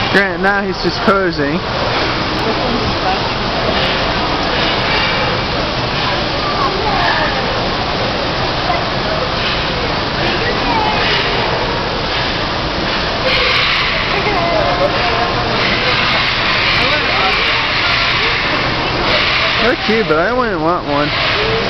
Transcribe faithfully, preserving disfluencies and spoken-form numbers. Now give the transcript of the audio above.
Grant, now he's just posing. They're cute, but I wouldn't want one.